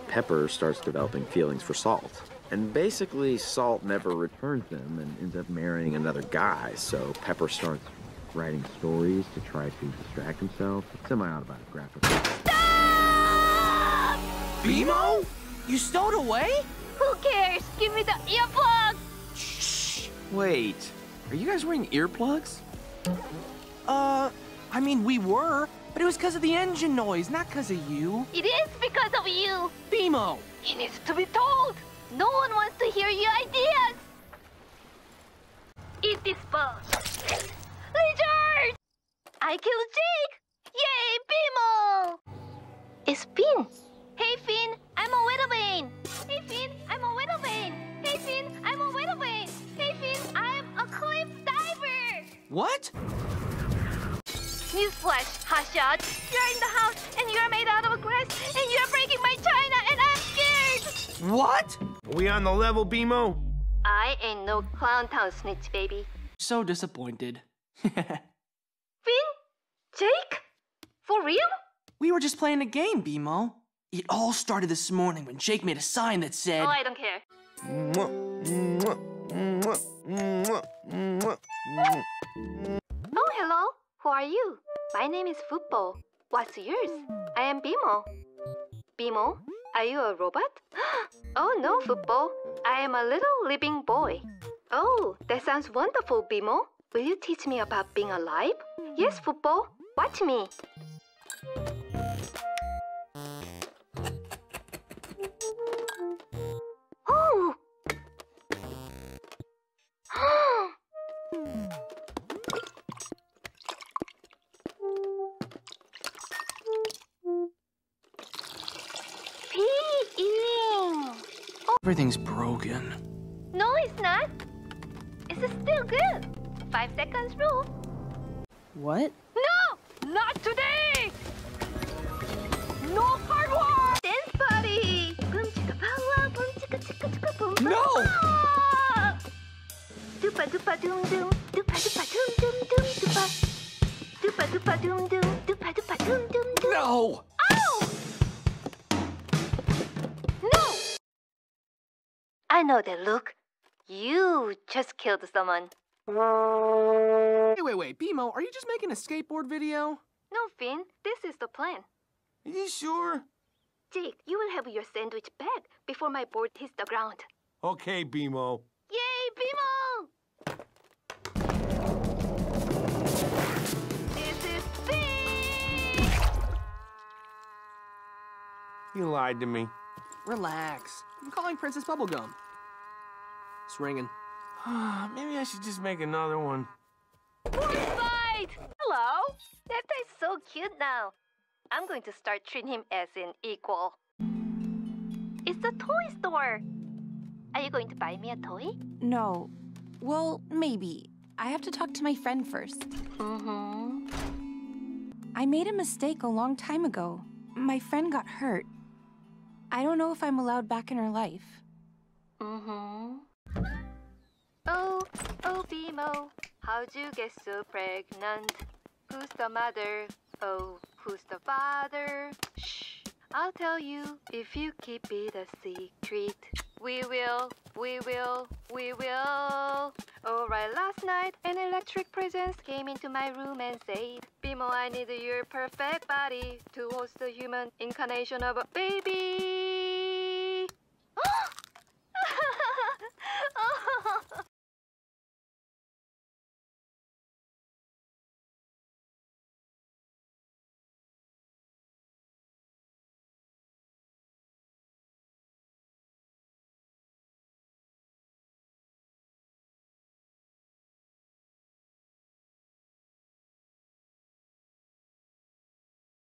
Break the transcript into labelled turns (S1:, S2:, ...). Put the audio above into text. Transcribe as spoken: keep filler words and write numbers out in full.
S1: Pepper starts developing feelings for Salt. And basically, Salt never returns them and ends up marrying another guy, so Pepper starts writing stories to try to distract himself. It's semi-autobiographical.
S2: Stop!
S3: BMO? You stowed away?
S2: Who cares? Give me the earplug!
S3: Shh!
S1: Wait, are you guys wearing earplugs?
S3: Uh, I mean, we were, but it was because of the engine noise, not because of you.
S2: It is because of you!
S3: BMO!
S2: It needs to be told! No one wants to hear your ideas! Eat this bone! Richard! I killed Jake! Yay, Bimo! It's Finn! Hey Finn, I'm a Widowbane! Hey Finn, I'm a Widowbane! Hey Finn, I'm a Widowbane! Hey Finn, I'm a cliff diver!
S3: What?
S2: Newsflash, Hotshot! You're in the house, and you're made out of grass, and you're breaking my china, and I'm scared!
S3: What?
S4: Are we on the level, BMO?
S2: I ain't no clown town snitch, baby.
S3: So disappointed.
S2: Finn? Jake? For real?
S3: We were just playing a game, BMO. It all started this morning when Jake made a sign that said...
S2: Oh, I don't care. Oh, hello. Who are you? My name is Football. What's yours? I am Bimo. Bimo, are you a robot? Oh, no, Football. I am a little living boy. Oh, that sounds wonderful, Bimo. Will you teach me about being alive? Yes, Football. Watch me. Oh! Peeing!
S3: Everything's broken.
S2: No, it's not. It's still good. Five seconds rule.
S5: What?
S2: No! Not today! No hard work! Dance party! Boom chicka pow boom chicka chicka chicka boom boom.
S3: No!
S2: Doopa doopa doom doom. Doopa doopa doom doom doom doopa. Doopa doopa doom doom. Doopa doopa doom doom doom.
S3: No!
S2: Ow! No! I know that look. You just killed someone.
S3: Wait, wait, wait. BMO, are you just making a skateboard video?
S2: No, Finn. This is the plan.
S4: Are you sure?
S2: Jake, you will have your sandwich back before my board hits the ground.
S4: Okay, BMO.
S2: Yay, Bimo! This is Finn!
S4: You lied to me.
S3: Relax. I'm calling Princess Bubblegum. It's ringing.
S4: Maybe I should just make another one.
S2: Fight! Hello? That guy's so cute now. I'm going to start treating him as an equal. It's the toy store. Are you going to buy me a toy?
S5: No. Well, maybe. I have to talk to my friend first.
S2: Mm-hmm.
S5: I made a mistake a long time ago. My friend got hurt. I don't know if I'm allowed back in her life.
S2: Mm-hmm. Oh, oh, Bimo, how'd you get so pregnant? Who's the mother? Oh, who's the father? Shh, I'll tell you if you keep it a secret. We will, we will, we will. Alright, last night an electric presence came into my room and said, Bimo, I need your perfect body to host the human incarnation of a baby.